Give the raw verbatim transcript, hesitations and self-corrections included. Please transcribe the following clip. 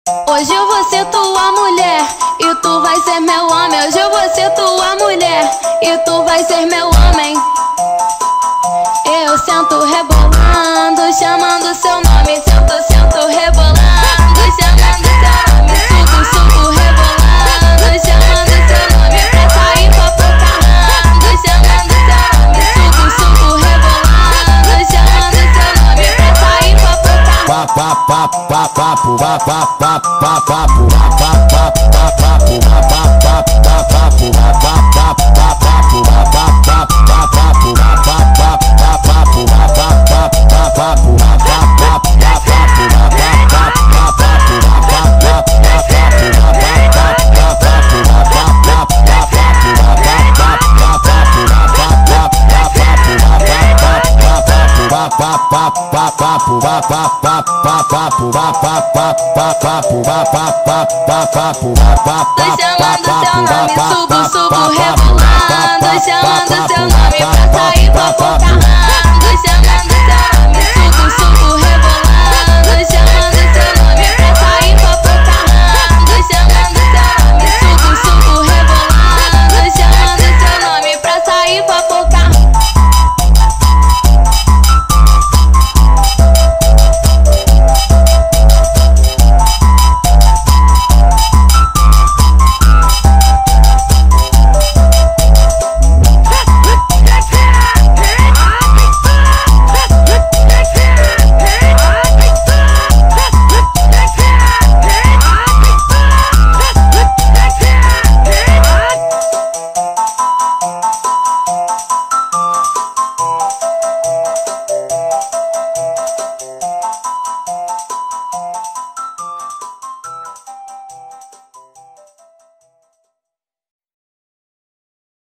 Hoje eu vou ser tua mulher e tu vai ser meu homem. Hoje eu vou ser tua mulher e tu vai ser meu homem. Eu sento rebolando, chamando seu nome. Sento, sento rebolando, chamando seu nome. Suco, suco rebolando, chamando seu nome. Pra sair fofocarrando, chamando seu nome. Suco, suco rebolando, chamando seu nome. Pra sair fofocarrando. Papo, papo, papo, papo, papo, papo, Tô chamando seu nome, subo, subo, rebolando, chamando seu nome pra sair fofocarrando.